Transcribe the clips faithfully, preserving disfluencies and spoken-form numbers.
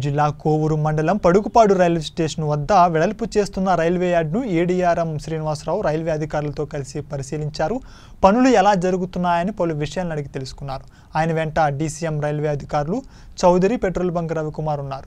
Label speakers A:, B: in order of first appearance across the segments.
A: జిల్లా కోవూరు మండలం పడుకుపాడు railway station వద్ద వెడల్పు చేస్తున్న రైల్వే యార్డును ఏడీఆర్ఎం శ్రీనివాసరావు రైల్వే అధికారులతో కలిసి పరిశీలించారు. పనులు ఎలా జరుగుతున్నాయని పలు విషయాలను అడిగి తెలుసుకున్నారు. ఆయన వెంట డీసీఎం రైల్వే అధికారులు చౌదరి, పెట్రోల్ బంక్ రవికుమార్ ఉన్నారు.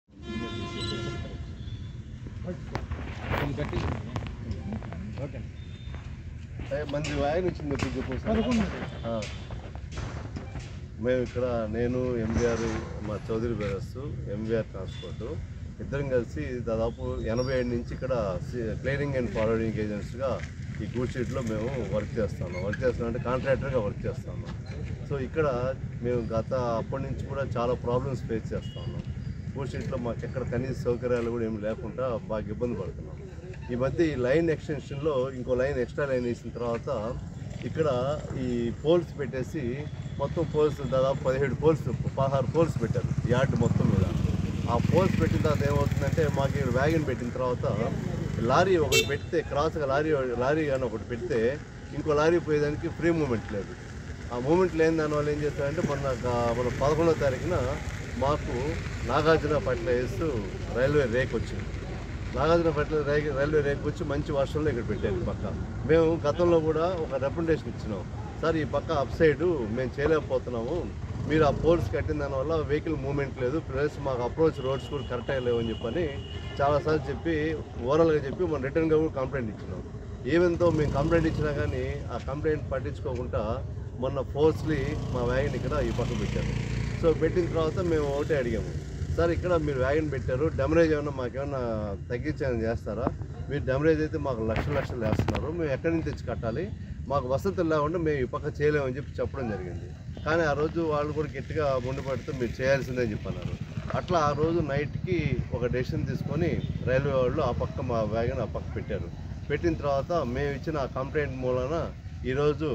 B: మేము ఇక్కడ నేను ఎంబీఆర్ మా చౌదరి బ్రదర్స్ ఎంబీఆర్ ట్రాన్స్పోర్ట్ ఇద్దరం కలిసి దాదాపు ఎనభై ఏడు నుంచి ఇక్కడ క్లియరింగ్ అండ్ ఫార్వర్డింగ్ ఏజెంట్స్గా ఈ గూడ్ షీట్లో మేము వర్క్ చేస్తాము వర్క్ చేస్తున్నాం అంటే కాంట్రాక్టర్గా వర్క్ చేస్తాము. సో ఇక్కడ మేము గత అప్పటి నుంచి కూడా చాలా ప్రాబ్లమ్స్ ఫేస్ చేస్తాము. గూడ్ షీట్లో మాకు ఎక్కడ కనీస సౌకర్యాలు కూడా ఏమి లేకుండా బాగా ఇబ్బంది పడుతున్నాం. ఈ మధ్య ఈ లైన్ ఎక్స్టెన్షన్లో ఇంకో లైన్ ఎక్స్ట్రా లైన్ వేసిన తర్వాత ఇక్కడ ఈ పోల్స్ పెట్టేసి మొత్తం పోల్స్ దాదాపు పదిహేడు పోల్స్ పదహారు పోల్స్ పెట్టారు యార్డ్ మొత్తం మీద. ఆ పోల్స్ పెట్టిన తర్వాత ఏమవుతుందంటే మాకు ఇక్కడ వ్యాగన్ పెట్టిన తర్వాత లారీ ఒకటి పెడితే క్రాస్గా లారీ లారీ కానీ ఒకటి పెడితే ఇంకో లారీ పోయేదానికి ఫ్రీ మూమెంట్ లేదు. ఆ మూమెంట్ లేని దానివల్ల ఏం చేస్తారంటే మొన్న మన పదకొండవ తారీఖున మాకు నాగార్జున పట్ల వేస్తూ రైల్వే రేక్ వచ్చింది. నాగార్జున పట్ల రైల్వే రైల్వే రేక్ వచ్చి మంచి వర్షంలో ఇక్కడ పెట్టారు. ఈ పక్క మేము గతంలో కూడా ఒక రికమెండేషన్ ఇచ్చినాం, సార్ ఈ పక్క అప్ సైడు మేము చేయలేకపోతున్నాము, మీరు ఆ పోల్స్ కట్టిన దానివల్ల వెహికల్ మూవ్మెంట్ లేదు, ప్లస్ మాకు అప్రోచ్ రోడ్స్ కూడా కరెక్ట్గా లేవు అని చెప్పని చాలాసార్లు చెప్పి ఓవరాల్గా చెప్పి మనం రిటర్న్గా కూడా కంప్లైంట్ ఇచ్చినాం. ఈవెన్తో మేము కంప్లైంట్ ఇచ్చినా కానీ ఆ కంప్లైంట్ పట్టించుకోకుండా మొన్న ఫోర్స్లీ మా వ్యాగన్ ఇక్కడ ఈ పక్క పెట్టారు. సో పెట్టిన తర్వాత మేము ఒకటే అడిగాము, సార్ ఇక్కడ మీరు వ్యాగన్ పెట్టారు, డెమరేజ్ ఏమన్నా మాకేమన్నా తగ్గించాలని చేస్తారా? మీరు డెమరేజ్ అయితే మాకు లక్షల లక్షలు వేస్తున్నారు, మేము ఎక్కడి నుంచి తెచ్చి కట్టాలి, మాకు వసతులు లేకుండా మేము ఈ పక్క చేయలేమని చెప్పి చెప్పడం జరిగింది. కానీ ఆ రోజు వాళ్ళు కూడా గట్టిగా ముందుపడితే మీరు చేయాల్సిందే చెప్పన్నారు. అట్లా ఆ రోజు నైట్కి ఒక డెసిషన్ తీసుకొని రైల్వే వాళ్ళు ఆ పక్క మా వ్యాగన్ ఆ పక్క పెట్టారు. పెట్టిన తర్వాత మేము ఇచ్చిన ఆ కంప్లైంట్ మూలన ఈరోజు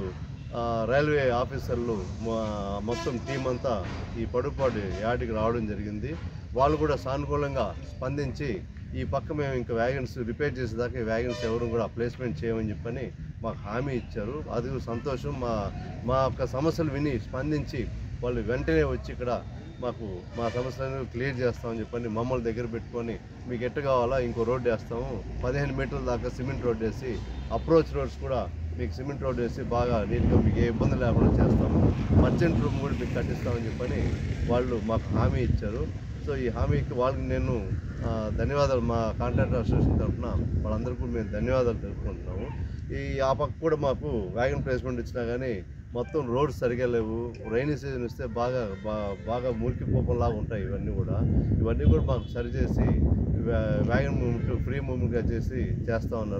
B: రైల్వే ఆఫీసర్లు మొత్తం టీం అంతా ఈ పడుపాడు యార్డుకి రావడం జరిగింది. వాళ్ళు కూడా సానుకూలంగా స్పందించి ఈ పక్క మేము ఇంకా వ్యాగన్స్ రిపేర్ చేసేదాకా ఈ వ్యాగన్స్ ఎవరు కూడా ప్లేస్మెంట్ చేయమని చెప్పని మాకు హామీ ఇచ్చారు. అది సంతోషం. మా మా యొక్క సమస్యలు విని స్పందించి వాళ్ళు వెంటనే వచ్చి ఇక్కడ మాకు మా సమస్యలను క్లియర్ చేస్తామని చెప్పని మమ్మల్ని దగ్గర పెట్టుకొని మీకు ఎట్టు కావాలా ఇంకో రోడ్డు వేస్తాము, పదిహేను మీటర్ల దాకా సిమెంట్ రోడ్ వేసి అప్రోచ్ రోడ్స్ కూడా మీకు సిమెంట్ రోడ్ వేసి బాగా నీట్గా మీకు ఏ ఇబ్బంది లేకుండా చేస్తాము, మర్చెంట్ రూమ్ కూడా మీకు కట్టిస్తామని చెప్పని వాళ్ళు మాకు హామీ ఇచ్చారు. సో ఈ హామీకి వాళ్ళకి నేను ధన్యవాదాలు మా కాంట్రాక్టర్ అసోసియేషన్ తరఫున వాళ్ళందరికీ మేము ధన్యవాదాలు తెలుపుకుంటున్నాము. ఈ ఆ పక్క కూడా మాకు వ్యాగన్ ప్లేస్మెంట్ ఇచ్చినా కానీ మొత్తం రోడ్స్ సరిగా లేవు. రైనీ సీజన్ ఇస్తే బాగా బాగా మురికి పోపంలాగా ఉంటాయి. ఇవన్నీ కూడా ఇవన్నీ కూడా మాకు సరిచేసి వ్యాగన్ మూవ్మెంట్ ఫ్రీ మూవ్మెంట్గా చేసి చేస్తూ ఉన్నారు.